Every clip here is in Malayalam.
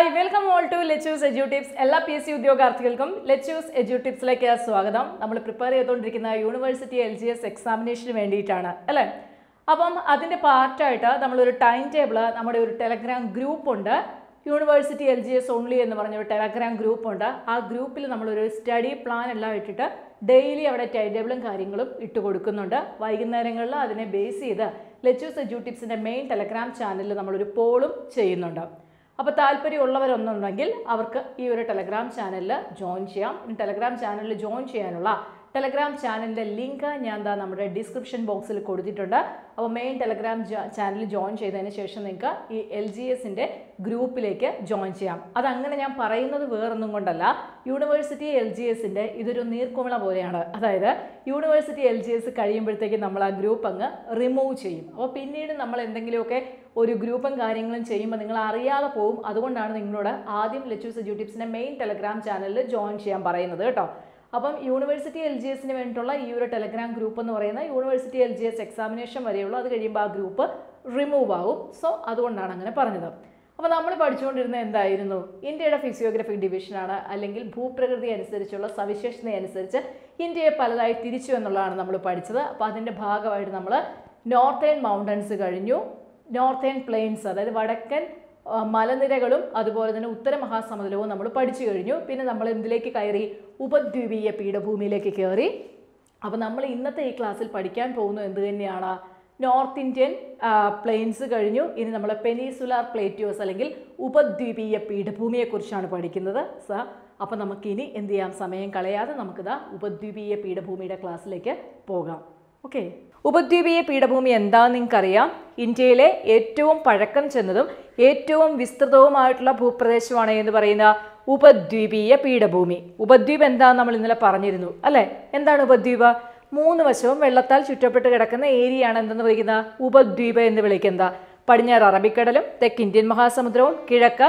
Hi, welcome all to Let's Choose Edu Tips. എല്ലാ PSC ഉദ്യോഗാർത്ഥികൾക്കും Let's Choose Edu Tipsലേക്ക് സ്വാഗതം. നമ്മൾ പ്രിപ്പയർ ചെയ്തുകൊണ്ടിരിക്കുന്ന യൂണിവേഴ്സിറ്റി LGS എക്സാമിനേഷന് വേണ്ടിയിട്ടാണ് അല്ലേ? അപ്പം അതിൻ്റെ പാർട്ടായിട്ട് നമ്മളൊരു ടൈം ടേബിൾ നമ്മുടെ ഒരു ടെലഗ്രാം ഗ്രൂപ്പ് ഉണ്ട്. യൂണിവേഴ്സിറ്റി LGS ഓൺലി എന്ന് പറഞ്ഞൊരു ടെലഗ്രാം ഗ്രൂപ്പ് ഉണ്ട്. ആ ഗ്രൂപ്പിൽ നമ്മളൊരു സ്റ്റഡി പ്ലാൻ എല്ലാം ഇട്ടിട്ട് ഡെയിലി അവിടെ ടൈം ടേബിളും കാര്യങ്ങളും ഇട്ട് കൊടുക്കുന്നുണ്ട്. വൈകുന്നേരങ്ങളിൽ അതിനെ ബേസ് ചെയ്ത് Let's Choose Edu Tipsന്റെ മെയിൻ ടെലഗ്രാം ചാനലിൽ നമ്മളൊരു പോളും ചെയ്യുന്നുണ്ട്. അപ്പോൾ താല്പര്യമുള്ളവരൊന്നുണ്ടെങ്കിൽ അവർക്ക് ഈ ഒരു ടെലഗ്രാം ചാനലിൽ ജോയിൻ ചെയ്യാം. ടെലഗ്രാം ചാനലിൽ ജോയിൻ ചെയ്യാനുള്ള ടെലഗ്രാം ചാനലിൻ്റെ ലിങ്ക് ഞാൻ നമ്മുടെ ഡിസ്ക്രിപ്ഷൻ ബോക്സിൽ കൊടുത്തിട്ടുണ്ട്. അപ്പോൾ മെയിൻ ടെലഗ്രാം ചാനൽ ജോയിൻ ചെയ്തതിന് ശേഷം നിങ്ങൾക്ക് ഈ LGSന്റെ ഗ്രൂപ്പിലേക്ക് ജോയിൻ ചെയ്യാം. അതങ്ങനെ ഞാൻ പറയുന്നത് വേറൊന്നും കൊണ്ടല്ല, യൂണിവേഴ്സിറ്റി LGSന്റെ ഇതൊരു നീർക്കുമിള പോലെയാണ്. അതായത് യൂണിവേഴ്സിറ്റി LGS കഴിയുമ്പോഴത്തേക്ക് നമ്മൾ ആ ഗ്രൂപ്പ് അങ്ങ് റിമൂവ് ചെയ്യും. അപ്പോൾ പിന്നീട് നമ്മൾ എന്തെങ്കിലുമൊക്കെ ഒരു ഗ്രൂപ്പും കാര്യങ്ങളും ചെയ്യുമ്പോൾ നിങ്ങൾ അറിയാതെ പോകും. അതുകൊണ്ടാണ് നിങ്ങളോട് ആദ്യം Let's Choose Edu Tipsന്റെ മെയിൻ ടെലഗ്രാം ചാനലിൽ ജോയിൻ ചെയ്യാൻ പറയുന്നത് കേട്ടോ. അപ്പം യൂണിവേഴ്സിറ്റി LGSന് വേണ്ടിയിട്ടുള്ള ഈ ഒരു ടെലഗ്രാം ഗ്രൂപ്പ് എന്ന് പറയുന്നത് യൂണിവേഴ്സിറ്റി LGS എക്സാമിനേഷൻ വരെയുള്ള, അത് കഴിയുമ്പോൾ ആ ഗ്രൂപ്പ് റിമൂവ് ആവും. സോ അതുകൊണ്ടാണ് അങ്ങനെ പറഞ്ഞത്. അപ്പോൾ നമ്മൾ പഠിച്ചുകൊണ്ടിരുന്നത് എന്തായിരുന്നു? ഇന്ത്യയുടെ ഫിസിയോഗ്രഫി ഡിവിഷനാണ്, അല്ലെങ്കിൽ ഭൂപ്രകൃതി അനുസരിച്ചുള്ള സവിശേഷത അനുസരിച്ച് ഇന്ത്യയെ പലതായി തിരിച്ചു എന്നുള്ളതാണ് നമ്മൾ പഠിച്ചത്. അപ്പോൾ അതിൻ്റെ ഭാഗമായിട്ട് നമ്മൾ നോർത്തേൺ മൗണ്ടൻസ് കഴിഞ്ഞു, നോർത്തേൺ പ്ലെയിൻസ് അതായത് വടക്കൻ മലനിരകളും അതുപോലെ തന്നെ ഉത്തര മഹാസമുദ്രവും നമ്മൾ പഠിച്ചു കഴിഞ്ഞു. പിന്നെ നമ്മൾ എന്തിലേക്ക് കയറി? ഉപദ്വീപീയ പീഠഭൂമിയിലേക്ക് കയറി. അപ്പോൾ നമ്മൾ ഇന്നത്തെ ഈ ക്ലാസ്സിൽ പഠിക്കാൻ പോകുന്നത് എന്ത് തന്നെയാണ്? നോർത്ത് ഇന്ത്യൻ പ്ലെയിൻസ് കഴിഞ്ഞു. ഇനി നമ്മൾ പെനിസുലാർ പ്ലേറ്റ്യൂസ് അല്ലെങ്കിൽ ഉപദ്വീപീയ പീഠഭൂമിയെക്കുറിച്ചാണ് പഠിക്കുന്നത്. അപ്പോൾ നമുക്കിനി എന്ത് ചെയ്യാം? സമയം കളയാതെ നമുക്കിതാ ഉപദ്വീപീയ പീഠഭൂമിയുടെ ക്ലാസ്സിലേക്ക് പോകാം. ഓക്കെ, ഉപദ്വീപീയ പീഠഭൂമി എന്താണെന്ന് നിങ്ങൾക്കറിയാം. ഇന്ത്യയിലെ ഏറ്റവും പഴക്കം ചെന്നതും ഏറ്റവും വിസ്തൃതവുമായിട്ടുള്ള ഭൂപ്രദേശമാണ് എന്ന് പറയുന്ന ഉപദ്വീപീയ പീഠഭൂമി. ഉപദ്വീപ് എന്താണെന്ന് നമ്മൾ ഇന്നലെ പറഞ്ഞിരുന്നു അല്ലേ? എന്താണ് ഉപദ്വീപ്? 3 വശവും വെള്ളത്താൽ ചുറ്റപ്പെട്ട് കിടക്കുന്ന ഏരിയയാണ് എന്തെന്ന് വിളിക്കുന്നത്? ഉപദ്വീപ് എന്ന് വിളിക്കുന്നത്. പടിഞ്ഞാറ് അറബിക്കടലും തെക്ക് ഇന്ത്യൻ മഹാസമുദ്രവും കിഴക്ക്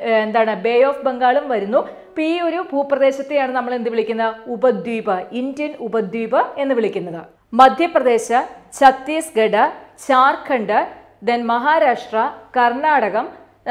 ബേ ഓഫ് ബംഗാളും വരുന്നു. അപ്പോൾ ഈ ഒരു ഭൂപ്രദേശത്തെയാണ് നമ്മൾ എന്ത് വിളിക്കുന്നത്? ഉപദ്വീപ്, ഇന്ത്യൻ ഉപദ്വീപ് എന്ന് വിളിക്കുന്നത്. മധ്യപ്രദേശ്, ഛത്തീസ്ഗഡ്, ജാർഖണ്ഡ്, ദെൻ മഹാരാഷ്ട്ര, കർണാടകം,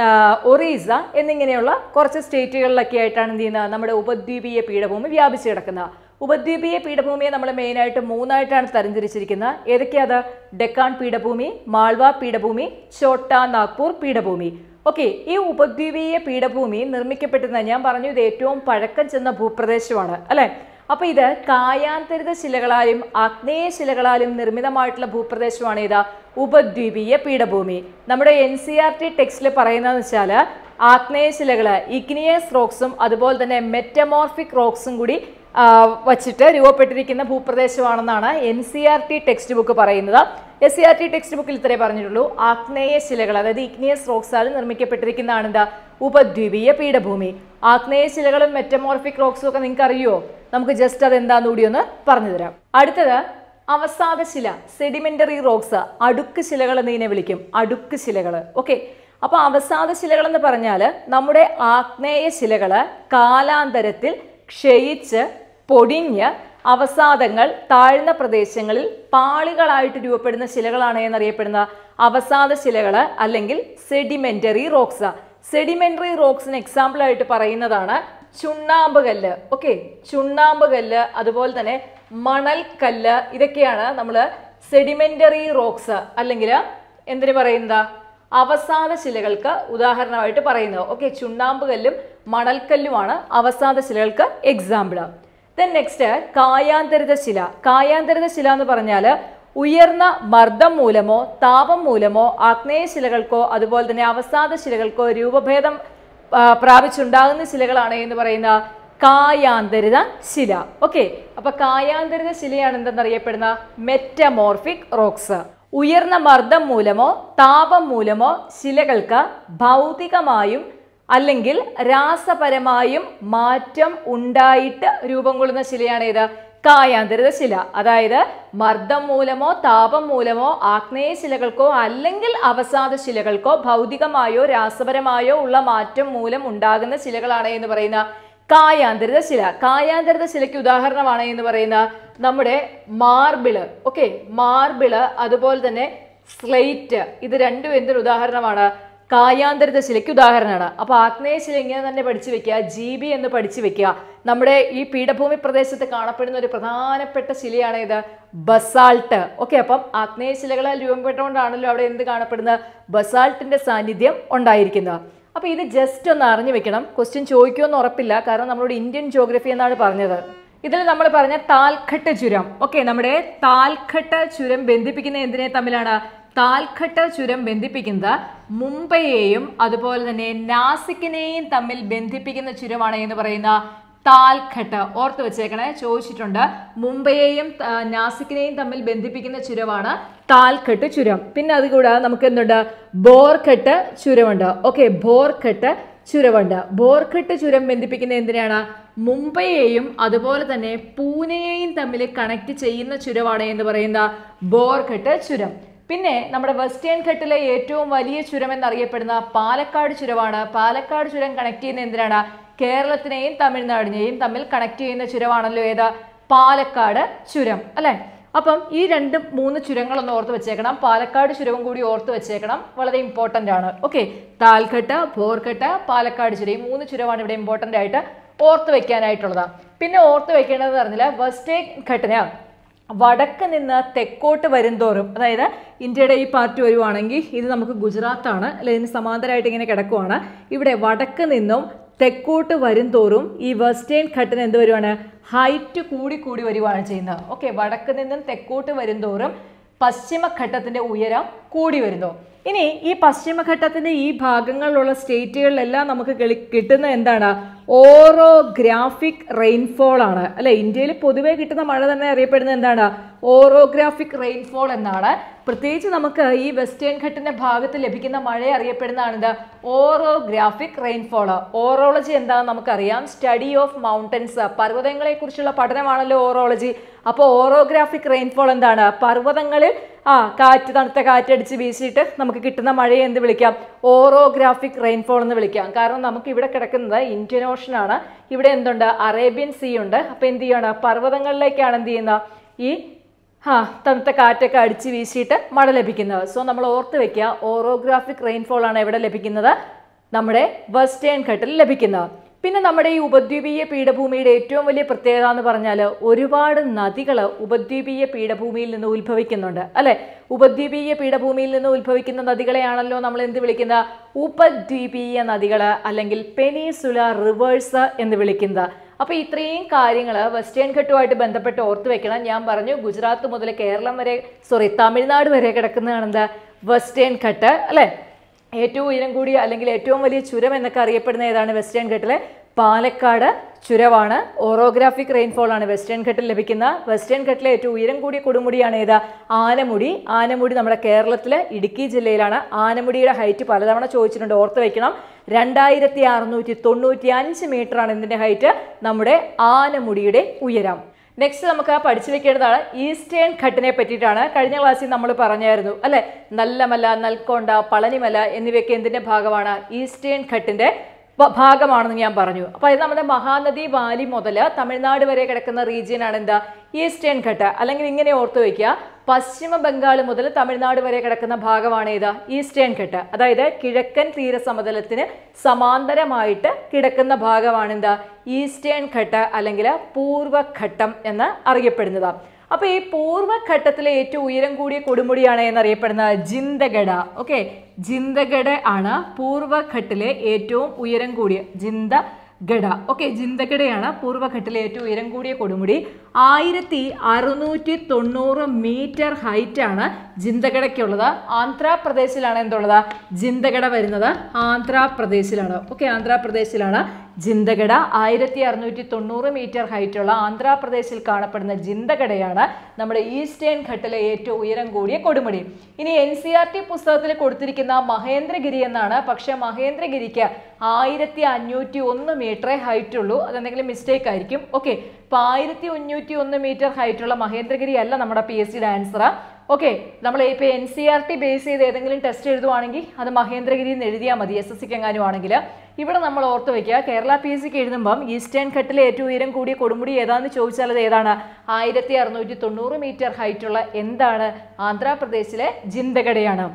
ഒറീസ എന്നിങ്ങനെയുള്ള കുറച്ച് സ്റ്റേറ്റുകളിലൊക്കെ ആയിട്ടാണ് എന്ത് ചെയ്യുന്നത്? നമ്മുടെ ഉപദ്വീപീയ പീഠഭൂമി വ്യാപിച്ചു കിടക്കുന്നത്. ഉപദ്വീപീയ പീഠഭൂമിയെ നമ്മൾ മെയിനായിട്ട് 3ആയിട്ടാണ് തരംതിരിച്ചിരിക്കുന്നത്. ഏതൊക്കെയാത്? ഡെക്കാൻ പീഠഭൂമി, മാൾവ പീഠഭൂമി, ഛോട്ടാ നാഗ്പൂർ പീഠഭൂമി. ഓക്കെ, ഈ ഉപദ്വീപീയ പീഠഭൂമി നിർമ്മിക്കപ്പെട്ടിരുന്ന, ഞാൻ പറഞ്ഞു ഇത് ഏറ്റവും പഴക്കം ചെന്ന ഭൂപ്രദേശമാണ് അല്ലേ? അപ്പോൾ ഇത് കായാന്തരിത ശിലകളാലും ആഗ്നേയ ശിലകളാലും നിർമ്മിതമായിട്ടുള്ള ഭൂപ്രദേശമാണ് ഇത് ഉപദ്വീപീയ പീഠഭൂമി. നമ്മുടെ NCERT ടെക്സ്റ്റിൽ പറയുന്നതെന്ന് വെച്ചാൽ ആഗ്നേയ ശിലകൾ, ഇഗ്നിയസ് റോക്സും അതുപോലെ തന്നെ മെറ്റമോർഫിക് റോക്സും കൂടി വച്ചിട്ട് രൂപപ്പെട്ടിരിക്കുന്ന ഭൂപ്രദേശമാണെന്നാണ് NCERT ടെക്സ്റ്റ് ബുക്ക് പറയുന്നത്. SCERT ടെക്സ്റ്റ് ബുക്കിൽ ഇത്രേ പറഞ്ഞിട്ടുള്ളൂ. ആഗ്നേയ ശിലകൾ അതായത് ഇഗ്നിയസ് റോക്സാൽ നിർമ്മിക്കപ്പെട്ടിരിക്കുന്നതാണ് എന്താ? ഉപദ്വീപീയ പീഠഭൂമി. ആഗ്നേയ ശിലകളും മെറ്റമോർഫിക് റോക്സും ഒക്കെ നിങ്ങൾക്ക് അറിയുമോ? നമുക്ക് ജസ്റ്റ് അത് എന്താന്ന് കൂടി ഒന്ന് പറഞ്ഞു തരാം. അടുത്തത് അവസാദ ശില, സെഡിമെന്ററി റോക്സ്, അടുക്ക് ശിലകൾ എന്നിങ്ങനെ വിളിക്കും. അടുക്ക് ശിലകൾ. ഓക്കെ, അപ്പോൾ അവസാദ ശിലകൾ എന്ന് പറഞ്ഞാൽ നമ്മുടെ ആഗ്നേയ ശിലകൾ കാലാന്തരത്തിൽ ക്ഷയിച്ച് പൊടിഞ്ഞ് അവസാദങ്ങൾ താഴ്ന്ന പ്രദേശങ്ങളിൽ പാളികളായിട്ട് രൂപപ്പെടുന്ന ശിലകളാണ് എന്നറിയപ്പെടുന്ന അവസാദ ശിലകൾ അല്ലെങ്കിൽ സെഡിമെന്ററി റോക്സ്. സെഡിമെന്ററി റോക്സിന് എക്സാമ്പിൾ ആയിട്ട് പറയുന്നതാണ് ചുണ്ണാമ്പ് കല്ല്. ഓക്കെ, ചുണ്ണാമ്പ് കല്ല്, അതുപോലെ തന്നെ മണൽക്കല്ല്, ഇതൊക്കെയാണ് നമ്മൾ സെഡിമെന്ററി റോക്സ് അല്ലെങ്കിൽ എന്തിനു പറയുന്നത്? അവസാദ ശിലകൾക്ക് ഉദാഹരണമായിട്ട് പറയുന്നത്. ഓക്കെ, ചുണ്ണാമ്പ് കല്ലും മണൽക്കല്ലുമാണ് അവസാദ ശിലകൾക്ക് എക്സാമ്പിൾ. ദെൻ നെക്സ്റ്റ് കായാന്തരിത ശില. കായാന്തരിത ശില എന്ന് പറഞ്ഞാൽ ഉയർന്ന മർദ്ദം മൂലമോ താപം മൂലമോ ആഗ്നേയ ശിലകൾക്കോ അതുപോലെ തന്നെ അവസാദ ശിലകൾക്കോ രൂപഭേദം പ്രാപിച്ചുണ്ടാകുന്ന ശിലകളാണ് എന്ന് പറയുന്ന കായാന്തരിത ശില. ഓക്കെ, അപ്പൊ കായാന്തരിത ശിലയാണ് എന്തെന്നറിയപ്പെടുന്ന മെറ്റമോർഫിക് റോക്സ്. ഉയർന്ന മർദ്ദം മൂലമോ താപം മൂലമോ ശിലകൾക്ക് ഭൗതികമായും അല്ലെങ്കിൽ രാസപരമായും മാറ്റം ഉണ്ടായിട്ട് രൂപം കൊള്ളുന്ന ശിലയാണ് ഏത്? കായാന്തരിത ശില. അതായത് മർദ്ദം മൂലമോ താപം മൂലമോ ആഗ്നേയ ശിലകൾക്കോ അല്ലെങ്കിൽ അവസാദ ശിലകൾക്കോ ഭൗതികമായോ രാസപരമായോ ഉള്ള മാറ്റം മൂലം ഉണ്ടാകുന്ന ശിലകളാണ് എന്ന് പറയുന്ന കായാന്തരിത ശില. കായാന്തരിത ശിലയ്ക്ക് ഉദാഹരണമാണ് എന്ന് പറയുന്ന നമ്മുടെ മാർബിള്. ഓക്കെ, മാർബിള് അതുപോലെ തന്നെ സ്ലേറ്റ്, ഇത് രണ്ടും എന്തൊരു ഉദാഹരണമാണ്? കായാന്തരിത ശിലയ്ക്ക് ഉദാഹരണമാണ്. അപ്പോൾ ആഗ്നേയശില ഇങ്ങനെ തന്നെ പഠിച്ചു വെക്കുക, GB എന്ന് പഠിച്ചു വെക്കുക. നമ്മുടെ ഈ പീഠഭൂമി പ്രദേശത്ത് കാണപ്പെടുന്ന ഒരു പ്രധാനപ്പെട്ട ശിലയാണ് ഇത് ബസാൾട്ട്. ഓക്കെ, അപ്പം ആഗ്നേയശിലകളാൽ രൂപപ്പെട്ടുകൊണ്ടാണല്ലോ അവിടെ എന്ത് കാണപ്പെടുന്നത്, ബസാൾട്ടിന്റെ സാന്നിധ്യം ഉണ്ടായിരിക്കുന്നത്. അപ്പോൾ ഇത് ജസ്റ്റ് ഒന്ന് അറിഞ്ഞു വെക്കണം. ക്വസ്റ്റ്യൻ ചോദിക്കുമെന്ന് ഉറപ്പില്ല, കാരണം നമ്മളോട് ഇന്ത്യൻ ജോഗ്രഫി എന്നാണ് പറഞ്ഞത്. ഇതിൽ നമ്മൾ പറഞ്ഞ താൽഘട്ട ചുരം, ഓക്കെ, നമ്മുടെ താൽഘട്ട ചുരം ബന്ധിപ്പിക്കുന്ന എന്തിനെ തമ്മിലാണ്, താൽഘട്ട ചുരം ബന്ധിപ്പിക്കുന്നത് മുംബൈയെയും അതുപോലെ തന്നെ നാസിക്കിനെയും തമ്മിൽ ബന്ധിപ്പിക്കുന്ന ചുരമാണ് എന്ന് പറയുന്ന താൽഘട്ട. ഓർത്ത് വെച്ചേക്കണേ, ചോദിച്ചിട്ടുണ്ട്. മുംബൈയെയും നാസിക്കിനെയും തമ്മിൽ ബന്ധിപ്പിക്കുന്ന ചുരമാണ് താൽഘട്ട് ചുരം. പിന്നെ അതുകൂടാതെ നമുക്ക് എന്തുണ്ട്, ബോർഘട്ട് ചുരമുണ്ട്. ഓക്കെ, ബോർഘട്ട് ചുരമുണ്ട്. ബോർഘട്ട് ചുരം ബന്ധിപ്പിക്കുന്ന എന്തിനാണ്, മുംബൈയെയും അതുപോലെ തന്നെ പൂനെയെയും തമ്മിൽ കണക്ട് ചെയ്യുന്ന ചുരമാണ് എന്ന് പറയുന്ന ബോർഘട്ട് ചുരം. പിന്നെ നമ്മുടെ വെസ്റ്റേൺ ഘട്ടിലെ ഏറ്റവും വലിയ ചുരം എന്നറിയപ്പെടുന്ന പാലക്കാട് ചുരമാണ്. പാലക്കാട് ചുരം കണക്ട് ചെയ്യുന്ന എന്തിനാണ്, കേരളത്തിനെയും തമിഴ്നാടിനെയും തമ്മിൽ കണക്ട് ചെയ്യുന്ന ചുരമാണല്ലോ ഏത്, പാലക്കാട് ചുരം അല്ലെ. അപ്പം ഈ 2-3 ചുരങ്ങളൊന്ന് ഓർത്ത് വെച്ചേക്കണം. പാലക്കാട് ചുരവും കൂടി ഓർത്ത് വെച്ചേക്കണം, വളരെ ഇമ്പോർട്ടൻ്റ് ആണ്. ഓക്കെ, താൽഘട്ട്, ബോർഘട്ട്, പാലക്കാട് ചുരം, ഈ 3 ചുരമാണ് ഇവിടെ ഇമ്പോർട്ടൻ്റ് ആയിട്ട് ഓർത്ത് വെക്കാനായിട്ടുള്ളത്. പിന്നെ ഓർത്ത് വെക്കേണ്ടത് പറഞ്ഞില്ല, വെസ്റ്റേൺ ഘട്ടിന് വടക്ക് നിന്ന് തെക്കോട്ട് വരുംതോറും, അതായത് ഇന്ത്യയുടെ ഈ പാർട്ട് വരുവാണെങ്കിൽ ഇത് നമുക്ക് ഗുജറാത്താണ് അല്ലെ, ഇതിന് സമാന്തരമായിട്ട് ഇങ്ങനെ കിടക്കുവാണ്. ഇവിടെ വടക്ക് നിന്നും തെക്കോട്ട് വരുംതോറും ഈ വെസ്റ്റേൺ ഘട്ടിന് എന്ത് വരുവാണ്, ഹൈറ്റ് കൂടി കൂടി വരുവാണ് ചെയ്യുന്നത്. ഓക്കെ, വടക്ക് നിന്നും തെക്കോട്ട് വരുംതോറും പശ്ചിമഘട്ടത്തിന്റെ ഉയരം കൂടി വരുന്നു. ഇനി ഈ പശ്ചിമഘട്ടത്തിന്റെ ഈ ഭാഗങ്ങളിലുള്ള സ്റ്റേറ്റുകളിലെല്ലാം നമുക്ക് കിട്ടുന്ന എന്താണ്, ഓറോഗ്രാഫിക് റെയിൻഫോൾ ആണ് അല്ലെ. ഇന്ത്യയിൽ പൊതുവെ കിട്ടുന്ന മഴ തന്നെ അറിയപ്പെടുന്നത് എന്താണ്, ഓറോഗ്രാഫിക് റെയിൻഫോൾ എന്നാണ്. പ്രത്യേകിച്ച് നമുക്ക് ഈ വെസ്റ്റേൺ ഘട്ടിന്റെ ഭാഗത്ത് ലഭിക്കുന്ന മഴ അറിയപ്പെടുന്നതാണ് ഇത് ഓറോഗ്രാഫിക് റെയിൻഫോൾ. ഓറോളജി എന്താണെന്ന് നമുക്കറിയാം, സ്റ്റഡി ഓഫ് മൗണ്ടൻസ്, പർവ്വതങ്ങളെ കുറിച്ചുള്ള പഠനമാണല്ലോ ഓറോളജി. അപ്പോൾ ഓറോഗ്രാഫിക് റെയിൻഫോൾ എന്താണ്, പർവ്വതങ്ങളിൽ കാറ്റ്, തണുത്ത കാറ്റടിച്ച് വീശിയിട്ട് നമുക്ക് കിട്ടുന്ന മഴയെ എന്ത് വിളിക്കാം, ഓറോഗ്രാഫിക് റെയിൻഫോൾ എന്ന് വിളിക്കാം. കാരണം നമുക്ക് ഇവിടെ കിടക്കുന്നത് ഇന്ത്യൻ ഓഷൻ ആണ്, ഇവിടെ എന്തുണ്ട്, അറേബ്യൻ സീ ഉണ്ട്. അപ്പോൾ എന്ത് ചെയ്യാണ്, പർവ്വതങ്ങളിലേക്കാണ് എന്ത് ചെയ്യുന്ന ഈ തണുത്ത കാറ്റൊക്കെ അടിച്ച് വീശിയിട്ട് മഴ ലഭിക്കുന്നത്. സോ നമ്മൾ ഓർത്ത് വെക്കുക, ഓറോഗ്രാഫിക് റെയിൻഫോൾ ആണ് എവിടെ ലഭിക്കുന്നത്, നമ്മുടെ വെസ്റ്റേൺ ഘട്ടിൽ ലഭിക്കുന്നത്. പിന്നെ നമ്മുടെ ഈ ഉപദ്വീപീയ പീഠഭൂമിയുടെ ഏറ്റവും വലിയ പ്രത്യേകത എന്ന് പറഞ്ഞാൽ ഒരുപാട് നദികൾ ഉപദ്വീപീയ പീഠഭൂമിയിൽ നിന്ന് ഉത്ഭവിക്കുന്നുണ്ട് അല്ലെ. ഉപദ്വീപീയ പീഠഭൂമിയിൽ നിന്ന് ഉത്ഭവിക്കുന്ന നദികളെയാണല്ലോ നമ്മൾ എന്ത് വിളിക്കുന്ന, ഉപദ്വീപീയ നദികൾ അല്ലെങ്കിൽ പെനിൻസുലാർ റിവേഴ്സ് എന്ന് വിളിക്കുന്നത്. അപ്പോൾ ഇത്രയും കാര്യങ്ങൾ വെസ്റ്റേൺ ഘട്ടുമായിട്ട് ബന്ധപ്പെട്ട് ഓർത്ത് വെക്കണം. ഞാൻ പറഞ്ഞു ഗുജറാത്ത് മുതൽ കേരളം വരെ, തമിഴ്നാട് വരെ കിടക്കുന്നതാണ് എന്താ, വെസ്റ്റേൺ ഘട്ട് അല്ലെ. ഏറ്റവും ഉയരം കൂടിയ അല്ലെങ്കിൽ ഏറ്റവും വലിയ ചുരം എന്നൊക്കെ അറിയപ്പെടുന്ന ഏതാണ്, വെസ്റ്റേൺ ഘട്ടിലെ പാലക്കാട് ചുരമാണ്. ഓറോഗ്രാഫിക് റെയിൻഫോൾ ആണ് വെസ്റ്റേൺ ഘട്ടിൽ ലഭിക്കുന്ന. വെസ്റ്റേൺ ഘട്ടിലെ ഏറ്റവും ഉയരം കൂടിയ കൊടുമുടിയാണ് ഏതാ, ആനമുടി. ആനമുടി നമ്മുടെ കേരളത്തിലെ ഇടുക്കി ജില്ലയിലാണ്. ആനമുടിയുടെ ഹൈറ്റ് പലതവണ ചോദിച്ചിട്ടുണ്ട്, ഓർത്ത് വയ്ക്കണം. 2695 മീറ്ററാണ് ഇതിൻ്റെ ഹൈറ്റ്, നമ്മുടെ ആനമുടിയുടെ ഉയരം. നെക്സ്റ്റ് നമുക്ക് പഠിച്ചു വെക്കേണ്ടതാണ് ഈസ്റ്റേൺ ഘട്ടിനെ പറ്റിയിട്ടാണ്. കഴിഞ്ഞ ക്ലാസ്സിൽ നമ്മൾ പറഞ്ഞായിരുന്നു അല്ലെ, നല്ലമല, നൽക്കൊണ്ട, പളനിമല എന്നിവയൊക്കെ എന്തിൻ്റെ ഭാഗമാണ്, ഈസ്റ്റേൺ ഘട്ടിൻ്റെ ഭാഗമാണെന്ന് ഞാൻ പറഞ്ഞു. അപ്പോൾ ഇത് നമ്മുടെ മഹാനദി വാലി മുതൽ തമിഴ്നാട് വരെ കിടക്കുന്ന റീജിയനാണ് എന്താ, ഈസ്റ്റേൺ ഘട്ട്. അല്ലെങ്കിൽ ഇങ്ങനെ ഓർത്ത് വയ്ക്കുക, പശ്ചിമ ബംഗാൾ മുതൽ തമിഴ്നാട് വരെ കിടക്കുന്ന ഭാഗമാണ് ഏതാ, ഈസ്റ്റേൺ ഘട്ട്. അതായത് കിഴക്കൻ തീരസമതലത്തിന് സമാന്തരമായിട്ട് കിടക്കുന്ന ഭാഗമാണ് എന്താ, ഈസ്റ്റേൺ ഘട്ട് അല്ലെങ്കിൽ പൂർവഘട്ടം എന്ന് അറിയപ്പെടുന്നത്. അപ്പോൾ ഈ പൂർവഘട്ടത്തിലെ ഏറ്റവും ഉയരം കൂടിയ കൊടുമുടിയാണ് എന്നറിയപ്പെടുന്നത് ജിന്തഗഡ. ഓക്കെ, ജിന്തഗഡ ആണ് പൂർവഘട്ടിലെ ഏറ്റവും ഉയരം കൂടിയ ജിന്തഗഡ. ഓക്കെ, ജിന്തഗഡയാണ് പൂർവഘട്ടിലെ ഏറ്റവും ഉയരം കൂടിയ കൊടുമുടി. 1690 മീറ്റർ ഹൈറ്റ് ആണ് ജിന്തഗഡയ്ക്കുള്ളത്. ആന്ധ്രാപ്രദേശിലാണ് എന്തുള്ളത്, ജിന്തഗഡ വരുന്നത് ആന്ധ്രാപ്രദേശിലാണ്. ഓക്കെ, ആന്ധ്രാപ്രദേശിലാണ് ജിന്തഗഡ. 1690 മീറ്റർ ഹൈറ്റുള്ള ആന്ധ്രാപ്രദേശിൽ കാണപ്പെടുന്ന ജിന്തഗഡയാണ് നമ്മുടെ ഈസ്റ്റേൺ ഘട്ടിലെ ഏറ്റവും ഉയരം കൂടിയ കൊടുമുടി. ഇനി NCERT പുസ്തകത്തിൽ കൊടുത്തിരിക്കുന്ന മഹേന്ദ്രഗിരി എന്നാണ്. പക്ഷെ മഹേന്ദ്രഗിരിക്ക് 1501 മീറ്ററേ ഹൈറ്റ് ഉള്ളൂ. അതെന്തെങ്കിലും മിസ്റ്റേക്ക് ആയിരിക്കും. ഓക്കെ, അപ്പോൾ 1501 മീറ്റർ ഹൈറ്റുള്ള മഹേന്ദ്രഗിരി അല്ല നമ്മുടെ PSCയുടെ ആൻസർ. ഓക്കെ, നമ്മൾ ഇപ്പോൾ NCERT ബേസ് ചെയ്ത് ഏതെങ്കിലും ടെസ്റ്റ് എഴുതുവാണെങ്കിൽ അത് മഹേന്ദ്രഗിരി എന്ന് എഴുതിയാൽ മതി, SSCക്ക് എങ്ങാനും ആണെങ്കിൽ. ഇവിടെ നമ്മൾ ഓർത്ത് വയ്ക്കുക, കേരള PSCക്ക് എഴുതുമ്പം ഈസ്റ്റേൺ ഘട്ടിലെ ഏറ്റവും ഉയരം കൂടിയ കൊടുമുടി ഏതാണെന്ന് ചോദിച്ചാൽ അത് ഏതാണ്, 1690 മീറ്റർ ഹൈറ്റുള്ള എന്താണ്, ആന്ധ്രാപ്രദേശിലെ ജിന്തഗഡയാണ്.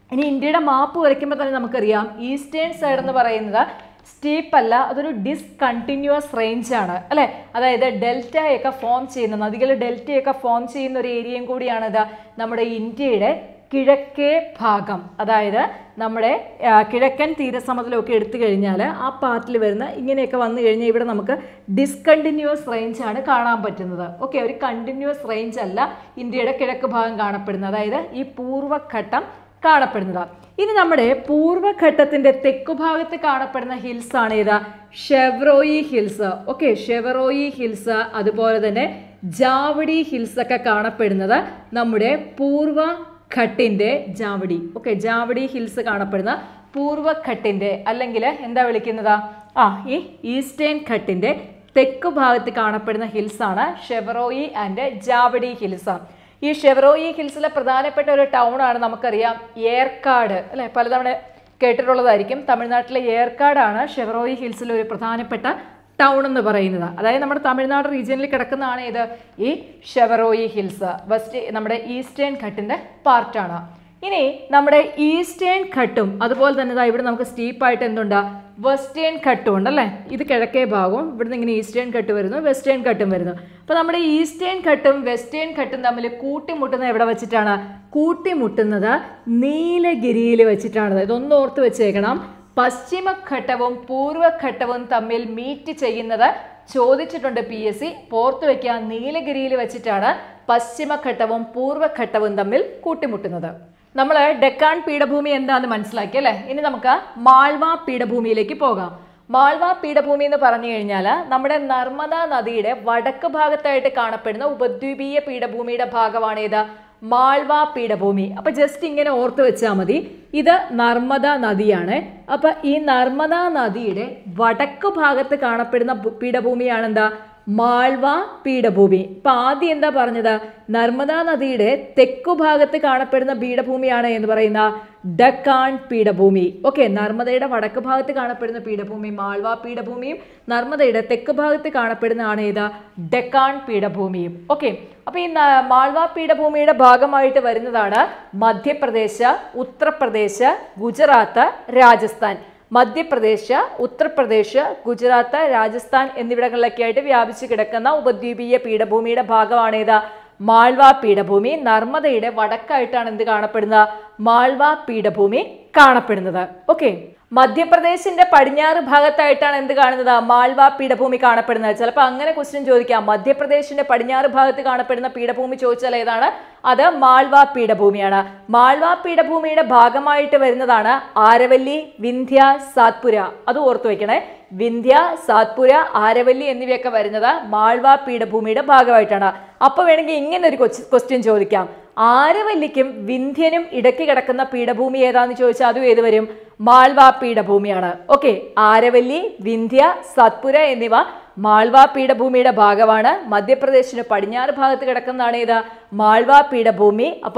ഇനി ഇന്ത്യയുടെ മാപ്പ് വരയ്ക്കുമ്പോൾ തന്നെ നമുക്കറിയാം ഈസ്റ്റേൺ സൈഡ് എന്ന് പറയുന്നത് സ്റ്റീപ്പ് അല്ല, അതൊരു ഡിസ്കണ്ടിന്യൂസ് റേഞ്ച് ആണ് അല്ലേ. അതായത് ഡെൽറ്റയൊക്കെ ഫോം ചെയ്യുന്ന, നദികൾ ഡെൽറ്റയൊക്കെ ഫോം ചെയ്യുന്ന ഒരു ഏരിയയും കൂടിയാണ് ഇത് നമ്മുടെ ഇന്ത്യയുടെ കിഴക്കേ ഭാഗം. അതായത് നമ്മുടെ കിഴക്കൻ തീരസമതലമൊക്കെ എടുത്തു കഴിഞ്ഞാൽ ആ പാർട്ടിൽ വരുന്ന ഇങ്ങനെയൊക്കെ വന്നു കഴിഞ്ഞാൽ ഇവിടെ നമുക്ക് ഡിസ്കണ്ടിന്യൂസ് റേഞ്ച് ആണ് കാണാൻ പറ്റുന്നത്. ഓക്കെ, ഒരു കണ്ടിന്യൂസ് റേഞ്ച് അല്ല ഇന്ത്യയുടെ കിഴക്ക് ഭാഗം കാണപ്പെടുന്നത്, അതായത് ഈ പൂർവ്വഘട്ടം കാണപ്പെടുന്നതാണ്. ഇനി നമ്മുടെ പൂർവ്വഘട്ടത്തിന്റെ തെക്കുഭാഗത്ത് കാണപ്പെടുന്ന ഹിൽസ് ആണ് ഏതാ? Shevaroy hills. Okay, Shevaroy hills അതുപോലെ തന്നെ ജാവഡി ഹിൽസ് ഒക്കെ കാണപ്പെടുന്നത് നമ്മുടെ പൂർവ്വഘട്ടിന്റെ ജാവഡി. ഓക്കെ, ജാവഡി ഹിൽസ് കാണപ്പെടുന്ന പൂർവ്വഘട്ടിന്റെ അല്ലെങ്കിൽ എന്താ വിളിക്കുന്നതാ? ഈ ഈസ്റ്റേൺ ഘട്ടിന്റെ തെക്കു ഭാഗത്ത് കാണപ്പെടുന്ന ഹിൽസ് ആണ് ഷെവ്രോയി ആൻഡ് ജാവഡി ഹിൽസ്. ഈ ഷെവ്രോയി ഹിൽസിലെ പ്രധാനപ്പെട്ട ഒരു ടൗൺ ആണ് നമുക്കറിയാം ഏർക്കാട് അല്ലെ, പലതവണ കേട്ടിട്ടുള്ളതായിരിക്കും. തമിഴ്നാട്ടിലെ ഏർക്കാടാണ് ഷെവ്രോയി ഹിൽസിലെ ഒരു പ്രധാനപ്പെട്ട ടൗൺ എന്ന് പറയുന്നത്. അതായത് നമ്മുടെ തമിഴ്നാട് റീജിയനിൽ കിടക്കുന്നതാണ് ഇത് ഈ ഷെവ്രോയി ഹിൽസ്. നമ്മുടെ ഈസ്റ്റേൺ ഘട്ടിന്റെ പാർട്ടാണ്. ഇനി നമ്മുടെ ഈസ്റ്റേൺ ഘട്ടും അതുപോലെ തന്നെ ഇവിടെ നമുക്ക് സ്റ്റീപ്പായിട്ട് എന്തുണ്ട്? വെസ്റ്റേൺ ഘട്ടും ഉണ്ടല്ലേ. ഇത് കിഴക്കേ ഭാഗവും ഇവിടുന്ന് ഇങ്ങനെ ഈസ്റ്റേൺ ഘട്ട് വരുന്നു, വെസ്റ്റേൺ ഘട്ടും വരുന്നു. അപ്പോൾ നമ്മുടെ ഈസ്റ്റേൺ ഘട്ടും വെസ്റ്റേൺ ഘട്ടും തമ്മിൽ കൂട്ടിമുട്ടുന്നത് എവിടെ വെച്ചിട്ടാണ്? കൂട്ടിമുട്ടുന്നത് നീലഗിരിയിൽ വെച്ചിട്ടാണ്. ഇതൊന്ന് ഓർത്ത് വെച്ചേക്കണം. പശ്ചിമഘട്ടവും പൂർവ്വഘട്ടവും തമ്മിൽ മീറ്റ് ചെയ്യുന്നത് ചോദിച്ചിട്ടുണ്ട് PSC. ഓർത്ത് വയ്ക്കുക, നീലഗിരിയിൽ വെച്ചിട്ടാണ് പശ്ചിമഘട്ടവും പൂർവ്വഘട്ടവും തമ്മിൽ കൂട്ടിമുട്ടുന്നത്. നമ്മൾ ഡെക്കാൻ പീഠഭൂമി എന്താണെന്ന് മനസ്സിലാക്കി അല്ലേ. ഇനി നമുക്ക് മാൾവ പീഠഭൂമിയിലേക്ക് പോകാം. മാൾവ പീഠഭൂമി എന്ന് പറഞ്ഞു കഴിഞ്ഞാൽ നമ്മുടെ നർമ്മദ നദിയുടെ വടക്ക് ഭാഗത്തായിട്ട് കാണപ്പെടുന്ന ഉപദ്വീപീയ പീഠഭൂമിയുടെ ഭാഗമാണ് ഏത്? മാൾവ പീഠഭൂമി. അപ്പൊ ജസ്റ്റ് ഇങ്ങനെ ഓർത്ത് വെച്ചാൽ മതി, ഇത് നർമ്മദ നദിയാണ്. അപ്പൊ ഈ നർമ്മദ നദിയുടെ വടക്ക് ഭാഗത്ത് കാണപ്പെടുന്ന പീഠഭൂമിയാണ് എന്താ? മാൾവ പീഠഭൂമി. ഇപ്പൊ ആദ്യം എന്താ പറഞ്ഞത്? നർമ്മദാ നദിയുടെ തെക്കു ഭാഗത്ത് കാണപ്പെടുന്ന പീഠഭൂമിയാണ് എന്ന് പറയുന്ന ഡക്കാൻ പീഠഭൂമി. ഓക്കെ, നർമ്മദയുടെ വടക്ക് ഭാഗത്ത് കാണപ്പെടുന്ന പീഠഭൂമി മാൾവ പീഠഭൂമിയും നർമ്മദയുടെ തെക്ക് ഭാഗത്ത് കാണപ്പെടുന്നതാണ് ഏത്? ഡക്കാൻ പീഠഭൂമിയും. ഓക്കെ, അപ്പൊ ഈ മാൾവ പീഠഭൂമിയുടെ ഭാഗമായിട്ട് വരുന്നതാണ് മധ്യപ്രദേശ്, ഉത്തർപ്രദേശ്, ഗുജറാത്ത്, രാജസ്ഥാൻ. മധ്യപ്രദേശ്, ഉത്തർപ്രദേശ്, ഗുജറാത്ത്, രാജസ്ഥാൻ എന്നിവിടങ്ങളിലൊക്കെ ആയിട്ട് വ്യാപിച്ചു കിടക്കുന്ന ഉപദ്വീപീയ പീഠഭൂമിയുടെ ഭാഗമാണ് ഏത്? മാൾവ പീഠഭൂമി. നർമ്മദയുടെ വടക്കായിട്ടാണ് എന്ത് കാണപ്പെടുന്നത്? മാൾവ പീഠഭൂമി കാണപ്പെടുന്നത്. ഓക്കെ, മധ്യപ്രദേശിന്റെ പടിഞ്ഞാറ് ഭാഗത്തായിട്ടാണ് എന്ത് കാണുന്നത്? മാൾവ പീഠഭൂമി കാണപ്പെടുന്നത്. ചിലപ്പോൾ അങ്ങനെ ക്വസ്റ്റ്യൻ ചോദിക്കാം. മധ്യപ്രദേശിന്റെ പടിഞ്ഞാറ് ഭാഗത്ത് കാണപ്പെടുന്ന പീഠഭൂമി ചോദിച്ചാൽ ഏതാണ്? അത് മാൾവ പീഠഭൂമിയാണ്. മാൾവ പീഠഭൂമിയുടെ ഭാഗമായിട്ട് വരുന്നതാണ് ആരവല്ലി, വിന്ധ്യ, സാത്പുര. അത് ഓർത്തു വെക്കണേ. വിന്ധ്യ, സാത്പുര, ആരവല്ലി എന്നിവയൊക്കെ വരുന്നത് മാൾവ പീഠഭൂമിയുടെ ഭാഗമായിട്ടാണ്. അപ്പൊ വേണമെങ്കിൽ ഇങ്ങനെ ഒരു ക്വസ്റ്റ്യൻ ചോദിക്കാം. ആരവല്ലിക്കും വിന്ധ്യനും ഇടയ്ക്ക് കിടക്കുന്ന പീഠഭൂമി ഏതാന്ന് ചോദിച്ചാൽ അതും ഏത് വരും? മാൾവ പീഠഭൂമിയാണ്. ഓക്കെ, ആരവല്ലി, വിന്ധ്യ, സാത്പുര എന്നിവ മാൾവ പീഠഭൂമിയുടെ ഭാഗമാണ്. മധ്യപ്രദേശിന് പടിഞ്ഞാറ് ഭാഗത്ത് കിടക്കുന്നതാണ് ഏത്? മാൾവ പീഠഭൂമി. അപ്പൊ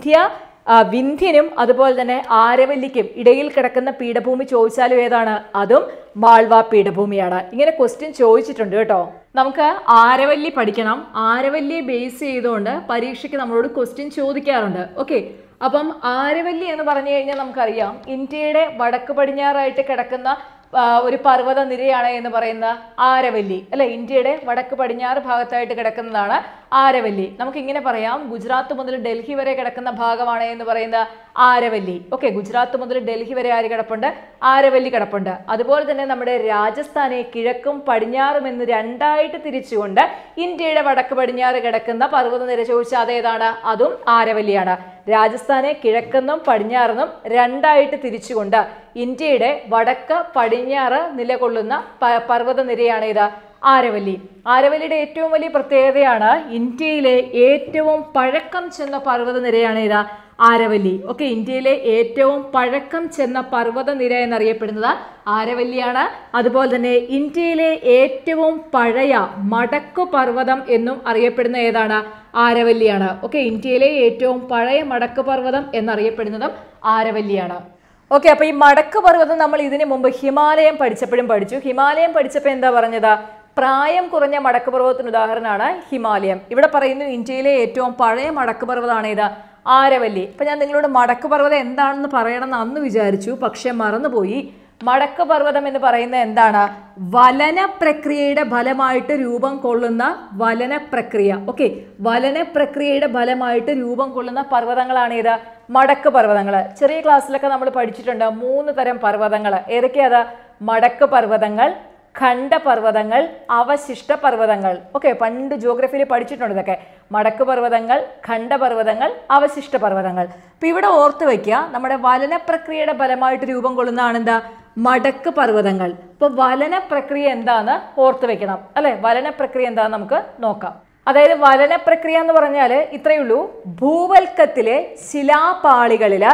വിന്ധ്യനും അതുപോലെ തന്നെ ആരവല്ലിക്കും ഇടയിൽ കിടക്കുന്ന പീഠഭൂമി ചോദിച്ചാലും ഏതാണ്? അതും മാൾവ പീഠഭൂമിയാണ്. ഇങ്ങനെ ക്വസ്റ്റ്യൻ ചോദിച്ചിട്ടുണ്ട് കേട്ടോ. നമുക്ക് ആരവല്ലി പഠിക്കണം. ആരവല്ലിയെ ബേസ് ചെയ്തുകൊണ്ട് പരീക്ഷയ്ക്ക് നമ്മളോട് ക്വസ്റ്റ്യൻ ചോദിക്കാറുണ്ട്. ഓക്കെ, അപ്പം ആരവല്ലി എന്ന് പറഞ്ഞു കഴിഞ്ഞാൽ നമുക്കറിയാം ഇന്ത്യയുടെ വടക്ക് പടിഞ്ഞാറായിട്ട് കിടക്കുന്ന ഒരു പർവ്വത നിരയാണ് എന്ന് പറയുന്ന ആരവല്ലി അല്ലെ. ഇന്ത്യയുടെ വടക്ക് പടിഞ്ഞാറ് ഭാഗത്തായിട്ട് കിടക്കുന്നതാണ് ആരവല്ലി. നമുക്ക് ഇങ്ങനെ പറയാം, ഗുജറാത്ത് മുതൽ ഡൽഹി വരെ കിടക്കുന്ന ഭാഗമാണ് എന്ന് പറയുന്ന ആരവല്ലി. ഓക്കെ, ഗുജറാത്ത് മുതൽ ഡൽഹി വരെ ആര് കിടപ്പുണ്ട്? ആരവല്ലി കിടപ്പുണ്ട്. അതുപോലെ തന്നെ നമ്മുടെ രാജസ്ഥാനെ കിഴക്കും പടിഞ്ഞാറും എന്ന് രണ്ടായിട്ട് തിരിച്ചുകൊണ്ട് ഇന്ത്യയുടെ വടക്ക് പടിഞ്ഞാറ് കിടക്കുന്ന പർവ്വത നിര ചോദിച്ചാൽ അതേതാണ്? അതും ആരവല്ലിയാണ്. രാജസ്ഥാനെ കിഴക്കെന്നും പടിഞ്ഞാറെന്നും രണ്ടായിട്ട് തിരിച്ചുകൊണ്ട് ഇന്ത്യയുടെ വടക്ക് പടിഞ്ഞാറ് നിലകൊള്ളുന്ന പർവ്വത നിരയാണ് ഇത്? ആരവല്ലി. ആരവല്ലിയുടെ ഏറ്റവും വലിയ പ്രത്യേകതയാണ് ഇന്ത്യയിലെ ഏറ്റവും പഴക്കം ചെന്ന പർവ്വത നിരയാണ് ഇത്? ആരവല്ലി. ഓക്കെ, ഇന്ത്യയിലെ ഏറ്റവും പഴക്കം ചെന്ന പർവ്വത നിര എന്നറിയപ്പെടുന്നത് ആരവല്ലിയാണ്. അതുപോലെ തന്നെ ഇന്ത്യയിലെ ഏറ്റവും പഴയ മടക്കു പർവ്വതം എന്നും അറിയപ്പെടുന്ന ഏതാണ്? ആരവല്ലിയാണ്. ഓക്കെ, ഇന്ത്യയിലെ ഏറ്റവും പഴയ മടക്കു പർവ്വതം എന്നറിയപ്പെടുന്നതും ആരവല്ലിയാണ്. ഓക്കെ, അപ്പൊ ഈ മടക്കു പർവ്വതം നമ്മൾ ഇതിനു മുമ്പ് ഹിമാലയം പഠിച്ചപ്പോഴും പഠിച്ചു. ഹിമാലയം പഠിച്ചപ്പോൾ എന്താ പറഞ്ഞത്? പ്രായം കുറഞ്ഞ മടക്കുപർവ്വതത്തിന് ഉദാഹരണമാണ് ഹിമാലയം. ഇവിടെ പറയുന്നു ഇന്ത്യയിലെ ഏറ്റവും പഴയ മടക്കുപർവ്വതമാണ് ഇത്? ആരവല്ലി. അപ്പം ഞാൻ നിങ്ങളോട് മടക്ക് പർവ്വതം എന്താണെന്ന് പറയണമെന്ന് അന്ന് വിചാരിച്ചു, പക്ഷെ മറന്നുപോയി. മടക്ക് പർവ്വതം എന്ന് പറയുന്നത് എന്താണ്? വലന പ്രക്രിയയുടെ ഫലമായിട്ട് രൂപം കൊള്ളുന്ന വലന പ്രക്രിയ. ഓക്കെ, വലന പ്രക്രിയയുടെ ഫലമായിട്ട് രൂപം കൊള്ളുന്ന പർവ്വതങ്ങളാണ് ഏത്? മടക്ക് പർവ്വതങ്ങൾ. ചെറിയ ക്ലാസ്സിലൊക്കെ നമ്മൾ പഠിച്ചിട്ടുണ്ട് 3 തരം പർവ്വതങ്ങൾ. ഏതൊക്കെയാ? മടക്ക് പർവ്വതങ്ങൾ, ഖണ്ഡപർവ്വതങ്ങൾ, അവശിഷ്ട പർവ്വതങ്ങൾ. ഓക്കെ, പണ്ട് ജിയോഗ്രഫിയിൽ പഠിച്ചിട്ടുണ്ട് ഇതൊക്കെ. മടക്ക് പർവ്വതങ്ങൾ, ഖണ്ഡപർവ്വതങ്ങൾ, അവശിഷ്ട പർവ്വതങ്ങൾ. അപ്പം ഇവിടെ ഓർത്ത് വയ്ക്കുക, നമ്മുടെ വലന പ്രക്രിയയുടെ ഫലമായിട്ട് രൂപം കൊള്ളുന്നതാണ് എന്താ? മടക്ക് പർവ്വതങ്ങൾ. അപ്പോൾ വലന പ്രക്രിയ എന്താന്ന് ഓർത്ത് വെക്കണം അല്ലെ? വലന പ്രക്രിയ എന്താന്ന് നമുക്ക് നോക്കാം. അതായത് വലന പ്രക്രിയ എന്ന് പറഞ്ഞാൽ ഇത്രയേ ഉള്ളൂ. ഭൂവൽക്കത്തിലെ ശിലാപാളികളിൽ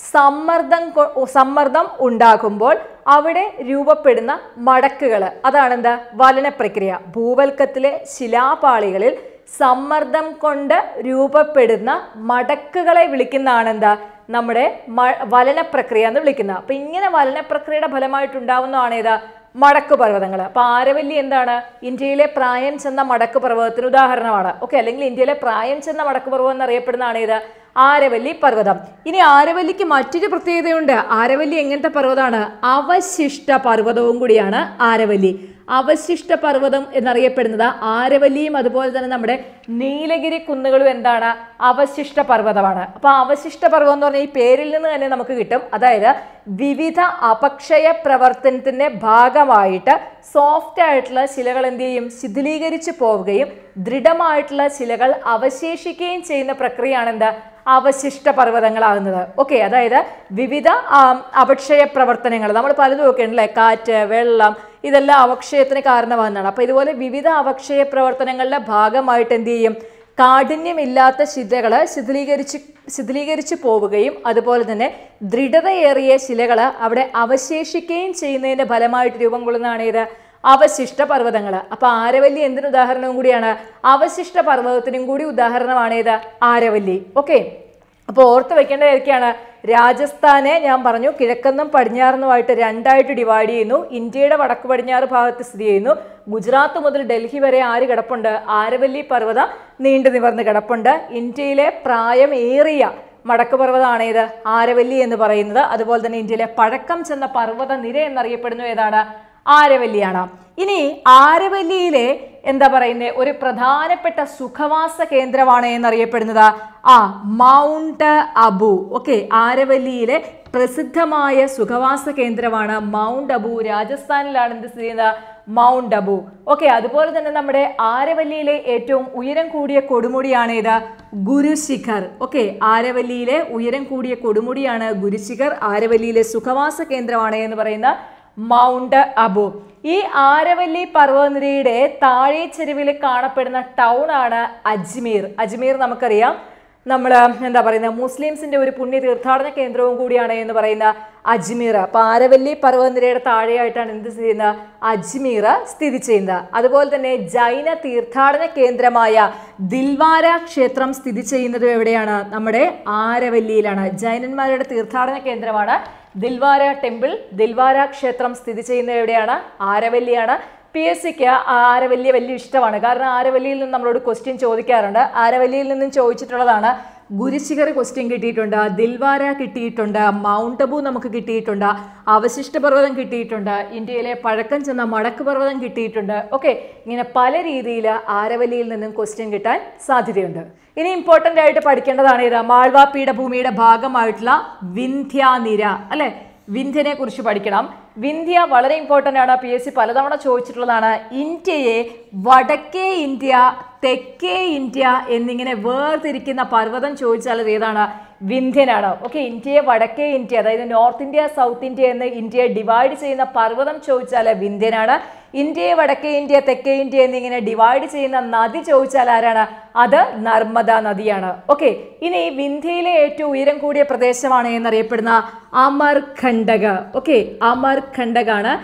സമ്മർദ്ദം ഉണ്ടാകുമ്പോൾ അവിടെ രൂപപ്പെടുന്ന മടക്കുകൾ, അതാണ് എന്താ? വലന പ്രക്രിയ. ഭൂവൽക്കത്തിലെ ശിലാപാളികളിൽ സമ്മർദ്ദം കൊണ്ട് രൂപപ്പെടുന്ന മടക്കുകളെ വിളിക്കുന്നതാണ് എന്താ? നമ്മുടെ വലന പ്രക്രിയ എന്ന് വിളിക്കുന്ന. അപ്പൊ ഇങ്ങനെ വലന പ്രക്രിയയുടെ ഫലമായിട്ടുണ്ടാവുന്നതാണ് ഏതാ? മടക്ക് പർവ്വതങ്ങൾ. അപ്പൊ ആരവല്ലി എന്താണ്? ഇന്ത്യയിലെ പ്രായം ചെന്ന മടക്ക് പർവ്വതത്തിന് ഉദാഹരണമാണ്. ഓക്കെ, അല്ലെങ്കിൽ ഇന്ത്യയിലെ പ്രായം ചെന്ന മടക്ക് പർവ്വതം എന്നറിയപ്പെടുന്നതാണ് ഏത്? ആരവല്ലി പർവ്വതം. ഇനി ആരവല്ലിക്ക് മറ്റൊരു പ്രത്യേകതയുണ്ട്. ആരവല്ലി എങ്ങനത്തെ പർവ്വതമാണ്? അവശിഷ്ട പർവ്വതവും കൂടിയാണ് ആരവല്ലി. അവശിഷ്ട പർവ്വതം എന്നറിയപ്പെടുന്നത് ആരവല്ലിയും അതുപോലെ തന്നെ നമ്മുടെ നീലഗിരി കുന്നുകളും എന്താണ്? അവശിഷ്ട പർവ്വതമാണ്. അപ്പൊ അവശിഷ്ട പർവ്വതം എന്ന് പറഞ്ഞാൽ ഈ പേരിൽ നിന്ന് തന്നെ നമുക്ക് കിട്ടും. അതായത് വിവിധ അപക്ഷയ പ്രവർത്തനത്തിന്റെ ഭാഗമായിട്ട് സോഫ്റ്റ് ആയിട്ടുള്ള ശിലകൾ എന്ത് ചെയ്യും? ശിഥിലീകരിച്ചു പോവുകയും ദൃഢമായിട്ടുള്ള ശിലകൾ അവശേഷിക്കുകയും ചെയ്യുന്ന പ്രക്രിയയാണ് എന്താ? അവശിഷ്ട പർവ്വതങ്ങളാകുന്നത്. ഓക്കെ, അതായത് വിവിധ അപക്ഷയ പ്രവർത്തനങ്ങൾ നമ്മൾ പലതും ഒക്കെ ഉണ്ടല്ലേ? കാറ്റ്, വെള്ളം, ഇതെല്ലാം അവക്ഷയത്തിന് കാരണമാകുന്നതാണ്. അപ്പൊ ഇതുപോലെ വിവിധ അവക്ഷയ പ്രവർത്തനങ്ങളുടെ ഭാഗമായിട്ട് എന്ത് ചെയ്യും? കാഠിന്യമില്ലാത്ത ശിലകൾ ശിഥിലീകരിച്ചു പോവുകയും അതുപോലെ തന്നെ ദൃഢതയേറിയ ശിലകൾ അവിടെ അവശേഷിക്കുകയും ചെയ്യുന്നതിന്റെ ഫലമായിട്ട് രൂപം കൊള്ളുന്നതാണ് ഇത്? അവശിഷ്ട പർവ്വതങ്ങൾ. അപ്പൊ ആരവല്ലി എന്തിനു ഉദാഹരണവും കൂടിയാണ്? അവശിഷ്ട പർവ്വതത്തിനും കൂടി ഉദാഹരണമാണ് ഏത്? ആരവല്ലി. ഓക്കെ, അപ്പോൾ ഓർത്ത് വെക്കേണ്ടത് ഏതൊക്കെയാണ്? രാജസ്ഥാനെ ഞാൻ പറഞ്ഞു കിഴക്കെന്നും പടിഞ്ഞാറെന്നുമായിട്ട് 2ആയിട്ട് ഡിവൈഡ് ചെയ്യുന്നു. ഇന്ത്യയുടെ വടക്ക് പടിഞ്ഞാറ് ഭാഗത്ത് സ്ഥിതി ചെയ്യുന്നു. ഗുജറാത്ത് മുതൽ ഡൽഹി വരെ ആര് കിടപ്പുണ്ട്? ആരവല്ലി പർവ്വതം നീണ്ടു നിവർന്ന് കിടപ്പുണ്ട്. ഇന്ത്യയിലെ പ്രായമേറിയ മടക്ക് പർവ്വതമാണ് ഏത്? ആരവല്ലി എന്ന് പറയുന്നത്. അതുപോലെ തന്നെ ഇന്ത്യയിലെ പഴക്കം ചെന്ന പർവ്വത നിര എന്നറിയപ്പെടുന്നു ഏതാണ്? ആരവല്ലിയാണ്. ഇനി ആരവല്ലിയിലെ എന്താ പറയുന്നത് ഒരു പ്രധാനപ്പെട്ട സുഖവാസ കേന്ദ്രമാണ് എന്നറിയപ്പെടുന്നത് മൗണ്ട് അബു. ഓക്കെ, ആരവല്ലിയിലെ പ്രസിദ്ധമായ സുഖവാസ കേന്ദ്രമാണ് മൗണ്ട് അബു. രാജസ്ഥാനിലാണ് എന്ത് സ്ഥിതി ചെയ്യുന്നത്? മൗണ്ട് അബു. ഓക്കെ, അതുപോലെ തന്നെ നമ്മുടെ ആരവല്ലിയിലെ ഏറ്റവും ഉയരം കൂടിയ കൊടുമുടിയാണ് ഏത്? ഗുരുശിഖർ. ഓക്കെ, ആരവല്ലിയിലെ ഉയരം കൂടിയ കൊടുമുടിയാണ് ഗുരുശിഖർ. ആരവല്ലിയിലെ സുഖവാസ കേന്ദ്രമാണ് എന്ന് പറയുന്ന മൗണ്ട് അബു. ഈ ആരവല്ലി പർവ്വതനിരയുടെ താഴെ ചെരുവിൽ കാണപ്പെടുന്ന ടൗൺ ആണ് അജ്മീർ. അജ്മീർ നമുക്കറിയാം, നമ്മൾ എന്താ പറയുന്നത് മുസ്ലിംസിന്റെ ഒരു പുണ്യ തീർത്ഥാടന കേന്ദ്രവും കൂടിയാണ് എന്ന് പറയുന്ന അജ്മീർ. അപ്പൊ ആരവല്ലി പർവ്വതനിരയുടെ താഴെയായിട്ടാണ് എന്ത് സ്ഥിതി ചെയ്യുന്നത്? അജ്മീർ സ്ഥിതി ചെയ്യുന്നത്. അതുപോലെ തന്നെ ജൈന തീർത്ഥാടന കേന്ദ്രമായ ദിൽവാര ക്ഷേത്രം സ്ഥിതി ചെയ്യുന്നത് എവിടെയാണ്? നമ്മുടെ ആരവല്ലിയിലാണ്. ജൈനന്മാരുടെ തീർത്ഥാടന കേന്ദ്രമാണ് ദിൽവാര ടെമ്പിൾ. ദിൽവാര ക്ഷേത്രം സ്ഥിതി ചെയ്യുന്നത് എവിടെയാണ്? ആരവല്ലിയാണ്. PSCക്ക് ആരവല്ലി വലിയ ഇഷ്ടമാണ്. കാരണം ആരവല്ലിയിൽ നിന്ന് നമ്മളോട് ക്വസ്റ്റ്യൻ ചോദിക്കാറുണ്ട്. ആരവല്ലിയിൽ നിന്നും ചോദിച്ചിട്ടുള്ളതാണ് ഗുരുശിഖർ ക്വസ്റ്റ്യൻ കിട്ടിയിട്ടുണ്ട്, ദിൽവാര കിട്ടിയിട്ടുണ്ട്, മൗണ്ട് അബു നമുക്ക് കിട്ടിയിട്ടുണ്ട്, അവശിഷ്ട പർവ്വതം കിട്ടിയിട്ടുണ്ട്, ഇന്ത്യയിലെ പഴക്കം ചെന്ന മടക്ക് പർവ്വതം കിട്ടിയിട്ടുണ്ട്. ഓക്കെ, ഇങ്ങനെ പല രീതിയിൽ ആരവല്ലിയിൽ നിന്നും ക്വസ്റ്റ്യൻ കിട്ടാൻ സാധ്യതയുണ്ട്. ഇനി ഇമ്പോർട്ടൻ്റ് ആയിട്ട് പഠിക്കേണ്ടതാണ് ഇത് മാൾവാ പീഠഭൂമിയുടെ ഭാഗമായിട്ടുള്ള വിന്ധ്യാനിര അല്ലെ? വിന്ധ്യനെ കുറിച്ച് പഠിക്കണം. വിന്ധ്യ വളരെ ഇമ്പോർട്ടൻ്റ് ആണ്. PSC പലതവണ ചോദിച്ചിട്ടുള്ളതാണ്. ഇന്ത്യയെ വടക്കേ ഇന്ത്യ, തെക്കേ ഇന്ത്യ എന്നിങ്ങനെ വേർതിരിക്കുന്ന പർവ്വതം ചോദിച്ചാൽ അത് ഏതാണ്? വിന്ധ്യനാണ്. ഓക്കെ, ഇന്ത്യയെ വടക്കേ ഇന്ത്യ, അതായത് നോർത്ത് ഇന്ത്യ, സൗത്ത് ഇന്ത്യ എന്ന് ഇന്ത്യയെ ഡിവൈഡ് ചെയ്യുന്ന പർവ്വതം ചോദിച്ചാൽ വിന്ധ്യനാണ്. ഇന്ത്യയെ വടക്കേ ഇന്ത്യ, തെക്കേ ഇന്ത്യ എന്നിങ്ങനെ ഡിവൈഡ് ചെയ്യുന്ന നദി ചോദിച്ചാൽ ആരാണ്? അത് നർമ്മദ നദിയാണ്. ഓക്കെ, ഇനി വിന്ധ്യയിലെ ഏറ്റവും ഉയരം കൂടിയ പ്രദേശമാണ് എന്നറിയപ്പെടുന്ന അമർഖണ്ഡക. ഓക്കെ, അമർഖണ്ഡകാണ്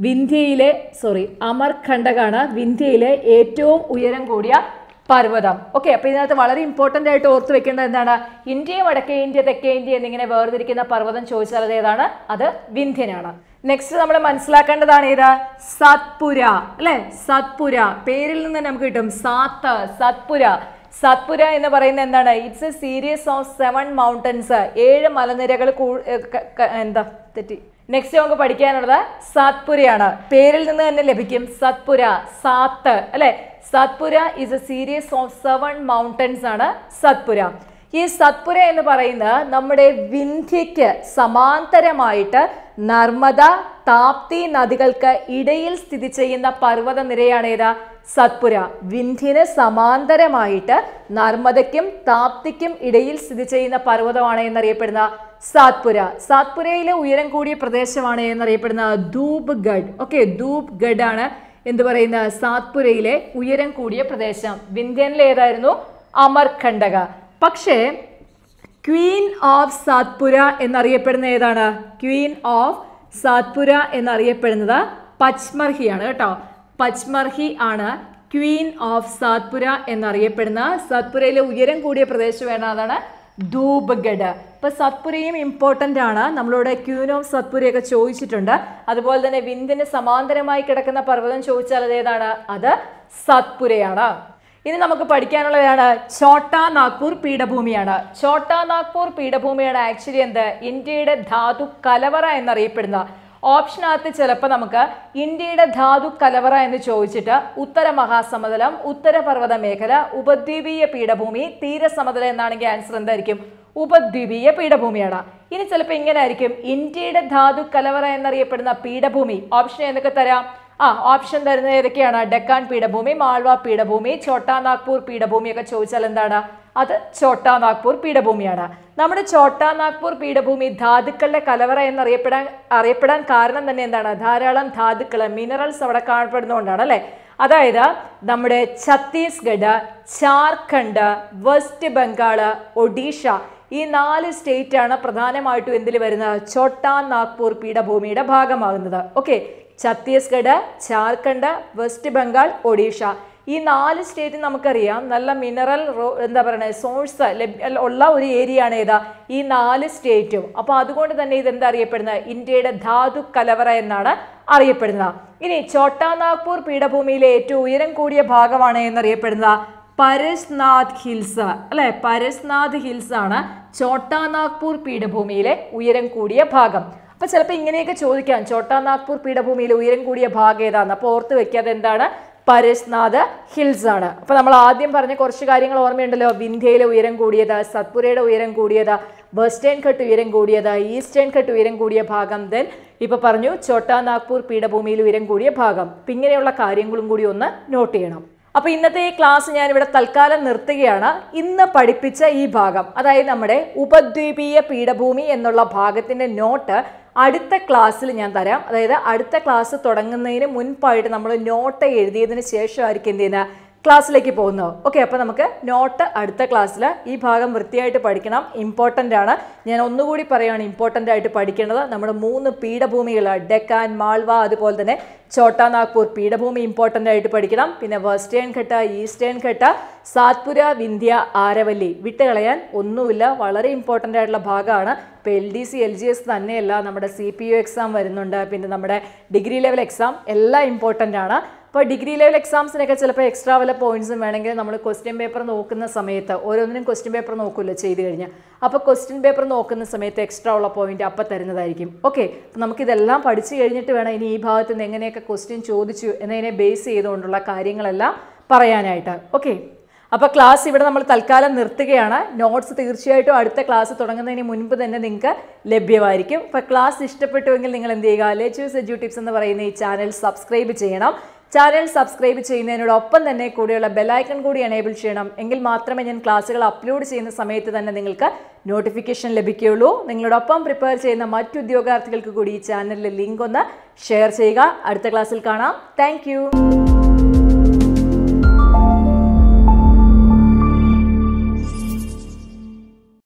വിന്ധ്യയിലെ ഏറ്റവും ഉയരം കൂടിയ പർവ്വതം. ഓക്കെ, അപ്പൊ ഇതിനകത്ത് വളരെ ഇമ്പോർട്ടൻ്റ് ആയിട്ട് ഓർത്ത് വെക്കേണ്ടത് എന്താണ്? ഇന്ത്യയെ വടക്കേ ഇന്ത്യ, തെക്കേ ഇന്ത്യ എന്നിങ്ങനെ വേർതിരിക്കുന്ന പർവ്വതം ചോദിച്ചാൽ അത് ഏതാണ്? അത് വിന്ധ്യനാണ്. നെക്സ്റ്റ് നമ്മൾ മനസ്സിലാക്കേണ്ടതാണ് ഏത്? സത്പുര അല്ലെ? സത്പുര പേരിൽ നിന്ന് നമുക്ക് കിട്ടും. സത്പുര. സത്പുര എന്ന് പറയുന്നത് എന്താണ്? It's a series of 7 mountains. 7 മലനിരകൾ. എന്താ തെറ്റി? നെക്സ്റ്റ് നമുക്ക് പഠിക്കാനുള്ളത് സാത്പുരയാണ്. പേരിൽ നിന്ന് തന്നെ ലഭിക്കും സത്പുര, സാത്ത് അല്ലെ. Satpura is a series of 7 mountains ആണ് സത്പുര. ഈ സത്പുര എന്ന് പറയുന്നത് നമ്മുടെ വിന്ധ്യയ്ക്ക് സമാന്തരമായിട്ട് നർമ്മദ, താപ്തി നദികൾക്ക് ഇടയിൽ സ്ഥിതി ചെയ്യുന്ന പർവ്വത നിരയാണ് ഏതാ? സത്പുര. വിന്ധ്യന് സമാന്തരമായിട്ട് നർമ്മദയ്ക്കും താപ്തിക്കും ഇടയിൽ സ്ഥിതി ചെയ്യുന്ന പർവ്വതമാണ് എന്നറിയപ്പെടുന്ന സാത്പുര. സാത്പുരയിലെ ഉയരം കൂടിയ പ്രദേശമാണ് എന്നറിയപ്പെടുന്ന ധൂപ്ഗഡ്. ഓക്കെ, ധൂപ്ഗഡ് ആണ് എന്ത് പറയുന്ന സാത്പുരയിലെ ഉയരം കൂടിയ പ്രദേശം. വിന്ധ്യനിലെ ഏതായിരുന്നു? അമർകണ്ടക. പക്ഷേ ക്വീൻ ഓഫ് സാത്പുര എന്നറിയപ്പെടുന്ന ഏതാണ്? ക്വീൻ ഓഫ് സാത്പുര എന്നറിയപ്പെടുന്നത് പച്മർഹിയാണ് കേട്ടോ. പച്മർഹി ആണ് ക്വീൻ ഓഫ് സാത്പുര എന്നറിയപ്പെടുന്ന. സാത്പുരയിലെ ഉയരം കൂടിയ പ്രദേശം ഏതാണ്? ധൂപ്ഗഡ്. ഇപ്പൊ സത്പുരയും ഇമ്പോർട്ടൻ്റ് ആണ്. നമ്മളോട് ക്വീൻ ഓഫ് സത്പുരയൊക്കെ ചോദിച്ചിട്ടുണ്ട്. അതുപോലെ തന്നെ വിന്ധ്യന് സമാന്തരമായി കിടക്കുന്ന പർവ്വതം ചോദിച്ചാൽ അത് ഏതാണ്? അത് സത്പുരയാണ്. ഇനി നമുക്ക് പഠിക്കാനുള്ളതാണ് ഛോട്ടാ നാഗ്പൂർ പീഠഭൂമിയാണ്. ഛോട്ടാ നാഗ്പൂർ പീഠഭൂമിയാണ് ആക്ച്വലി എന്ത്? ഇന്ത്യയുടെ ധാതു കലവറ എന്നറിയപ്പെടുന്ന. ഓപ്ഷനകത്ത് ചിലപ്പോൾ നമുക്ക് ഇന്ത്യയുടെ ധാതു കലവറ എന്ന് ചോദിച്ചിട്ട് ഉത്തര മഹാസമതലം, ഉത്തരപർവ്വത മേഖല, ഉപദ്വീപീയ പീഠഭൂമി, തീരസമതലം എന്നാണെങ്കിൽ ആൻസർ എന്തായിരിക്കും? ഉപദ്വീപീയ പീഠഭൂമിയാണ്. ഇനി ചിലപ്പോൾ ഇങ്ങനെ ആയിരിക്കും, ഇന്ത്യയുടെ ധാതു കലവറ എന്നറിയപ്പെടുന്ന പീഠഭൂമി. ഓപ്ഷൻ എന്തൊക്കെ തരാം? ഓപ്ഷൻ തരുന്നത് ഏതൊക്കെയാണ്? ഡെക്കാൻ പീഠഭൂമി, മാൾവ പീഠഭൂമി, ഛോട്ടാ നാഗ്പൂർ പീഠഭൂമി ഒക്കെ ചോദിച്ചാൽ എന്താണ്? അത് ഛോട്ടാ നാഗ്പൂർ പീഠഭൂമിയാണ്. നമ്മുടെ ഛോട്ടാ നാഗ്പൂർ പീഠഭൂമി ധാതുക്കളുടെ കലവറ എന്നറിയപ്പെടാൻ കാരണം തന്നെ എന്താണ്? ധാരാളം ധാതുക്കൾ, മിനറൽസ് അവിടെ കാണപ്പെടുന്നതുകൊണ്ടാണ് അല്ലെ. അതായത് നമ്മുടെ ഛത്തീസ്ഗഡ്, ജാർഖണ്ഡ്, വെസ്റ്റ് ബംഗാൾ, ഒഡീഷ ഈ 4 സ്റ്റേറ്റ് ആണ് പ്രധാനമായിട്ടും എന്തിൽ വരുന്നത്? ഛോട്ടാ നാഗ്പൂർ പീഠഭൂമിയുടെ ഭാഗമാകുന്നത്. Okay, Chhattisgarh, Jharkhand, West Bengal, Odisha ഈ 4 സ്റ്റേറ്റ് നമുക്കറിയാം നല്ല മിനറൽ എന്താ പറയുന്നത് സോഴ്സ് ഉള്ള ഒരു ഏരിയ ആണ് ഏതാ? ഈ 4 സ്റ്റേറ്റും. അപ്പോൾ അതുകൊണ്ട് തന്നെ ഇതെന്താ അറിയപ്പെടുന്നത്? ഇന്ത്യയുടെ ധാതു കലവറ എന്നാണ് അറിയപ്പെടുന്നത്. ഇനി ഛോട്ടാ നാഗ്പൂർ പീഠഭൂമിയിലെ ഏറ്റവും ഉയരം കൂടിയ ഭാഗമാണ് എന്നറിയപ്പെടുന്നത് പരസ്നാഥ് ഹിൽസ് അല്ലെ. പരസ്നാഥ് ഹിൽസ് ആണ് ഛോട്ടാ നാഗ്പൂർ പീഠഭൂമിയിലെ ഉയരം കൂടിയ ഭാഗം. അപ്പൊ ചിലപ്പോൾ ഇങ്ങനെയൊക്കെ ചോദിക്കാം, ഛോട്ടാ നാഗ്പൂർ പീഠഭൂമിയിലെ ഉയരം കൂടിയ ഭാഗം ഏതാണ്? അപ്പോൾ ഓർത്ത് വെക്കാതെ എന്താണ്? പരസ്നാഥ് ഹിൽസ് ആണ്. അപ്പൊ നമ്മൾ ആദ്യം പറഞ്ഞ കുറച്ച് കാര്യങ്ങൾ ഓർമ്മയുണ്ടല്ലോ. വിന്ധ്യയിലെ ഉയരം കൂടിയത്, സത്പുരയുടെ ഉയരം കൂടിയത്, വെസ്റ്റേൺ ഘട്ട് ഉയരം കൂടിയത്, ഈസ്റ്റേൺ ഘട്ട് ഉയരം കൂടിയ ഭാഗം, ദെൻ ഇപ്പൊ പറഞ്ഞു ഛോട്ടാ നാഗ്പൂർ പീഠഭൂമിയിൽ ഉയരം കൂടിയ ഭാഗം. അപ്പൊ ഇങ്ങനെയുള്ള കാര്യങ്ങളും കൂടി ഒന്ന് നോട്ട് ചെയ്യണം. അപ്പൊ ഇന്നത്തെ ഈ ക്ലാസ് ഞാൻ ഇവിടെ തൽക്കാലം നിർത്തുകയാണ്. ഇന്ന് പഠിപ്പിച്ച ഈ ഭാഗം, അതായത് നമ്മുടെ ഉപദ്വീപീയ പീഠഭൂമി എന്നുള്ള ഭാഗത്തിന്റെ നോട്ട് അടുത്ത ക്ലാസ്സിൽ ഞാൻ തരാം. അതായത് അടുത്ത ക്ലാസ് തുടങ്ങുന്നതിന് മുൻപായിട്ട് നമ്മൾ നോട്ട് എഴുതിയതിന് ശേഷമായിരിക്കും എന്ത് ചെയ്യുന്നത്? ക്ലാസ്സിലേക്ക് പോകുന്നത്. ഓക്കെ, അപ്പോൾ നമുക്ക് നോട്ട് അടുത്ത ക്ലാസ്സിൽ. ഈ ഭാഗം വൃത്തിയായിട്ട് പഠിക്കണം, ഇമ്പോർട്ടൻ്റ് ആണ്. ഞാൻ ഒന്നുകൂടി പറയുകയാണ് ഇമ്പോർട്ടൻ്റ് ആയിട്ട് പഠിക്കേണ്ടത്. നമ്മുടെ 3 പീഠഭൂമികൾ ഡെക്കാൻ, മാൾവ, അതുപോലെ തന്നെ ഛോട്ടാ നാഗ്പൂർ പീഠഭൂമി ഇമ്പോർട്ടൻ്റ് ആയിട്ട് പഠിക്കണം. പിന്നെ വെസ്റ്റേൺ ഘട്ട, ഈസ്റ്റേൺ ഘട്ട, സാത്പുര, വിന്ധ്യ, ആരവല്ലി വിട്ടുകളയാൻ ഒന്നുമില്ല. വളരെ ഇമ്പോർട്ടൻ്റ് ആയിട്ടുള്ള ഭാഗമാണ്. ഇപ്പോൾ LDC LGS തന്നെയല്ല, നമ്മുടെ CPU എക്സാം വരുന്നുണ്ട്, പിന്നെ നമ്മുടെ ഡിഗ്രി ലെവൽ എക്സാം എല്ലാം ഇമ്പോർട്ടൻ്റ് ആണ്. അപ്പോൾ ഡിഗ്രി ലെവൽ എക്സാംസിനൊക്കെ ചിലപ്പോൾ എക്സ്ട്രാ വല്ല പോയിന്റ്സും വേണമെങ്കിൽ നമ്മൾ ക്വസ്റ്റ്യൻ പേപ്പർ നോക്കുന്ന സമയത്ത് ഓരോന്നിനും ക്വസ്റ്റ്യൻ പേപ്പർ നോക്കുമല്ലോ ചെയ്ത് കഴിഞ്ഞാൽ. അപ്പോൾ ക്വസ്റ്റ്യൻ പേപ്പർ നോക്കുന്ന സമയത്ത് എക്സ്ട്രാ ഉള്ള പോയിന്റ് അപ്പം തരുന്നതായിരിക്കും. ഓക്കെ, നമുക്കിതെല്ലാം പഠിച്ചു കഴിഞ്ഞിട്ട് വേണം ഇനി ഈ ഭാഗത്ത് നിന്ന് എങ്ങനെയൊക്കെ ക്വസ്റ്റ്യൻ ചോദിച്ചു എന്നതിനെ ബേസ് ചെയ്തുകൊണ്ടുള്ള കാര്യങ്ങളെല്ലാം പറയാനായിട്ട്. ഓക്കെ, അപ്പോൾ ക്ലാസ് ഇവിടെ നമ്മൾ തൽക്കാലം നിർത്തുകയാണ്. നോട്ട്സ് തീർച്ചയായിട്ടും അടുത്ത ക്ലാസ് തുടങ്ങുന്നതിന് മുൻപ് തന്നെ നിങ്ങൾക്ക് ലഭ്യമായിരിക്കും. അപ്പോൾ ക്ലാസ് ഇഷ്ടപ്പെട്ടുവെങ്കിൽ നിങ്ങൾ എന്ത് ചെയ്യുക? ലെറ്റ്സ് എഡ്യൂ ടിപ്സ് എന്ന് പറയുന്ന ഈ ചാനൽ സബ്സ്ക്രൈബ് ചെയ്യണം. ചാനൽ സബ്സ്ക്രൈബ് ചെയ്യുന്നതിനോടൊപ്പം തന്നെ കൂടെയുള്ള ബെല്ലൈക്കൺ കൂടി എനേബിൾ ചെയ്യണം. എങ്കിൽ മാത്രമേ ഞാൻ ക്ലാസ്സുകൾ അപ്ലോഡ് ചെയ്യുന്ന സമയത്ത് തന്നെ നിങ്ങൾക്ക് നോട്ടിഫിക്കേഷൻ ലഭിക്കുകയുള്ളൂ. നിങ്ങളോടൊപ്പം പ്രിപ്പയർ ചെയ്യുന്ന മറ്റു ഉദ്യോഗാർത്ഥികൾക്ക് കൂടി ഈ ചാനലിലെ ലിങ്ക് ഒന്ന് ഷെയർ ചെയ്യുക. അടുത്ത ക്ലാസ്സിൽ കാണാം. താങ്ക്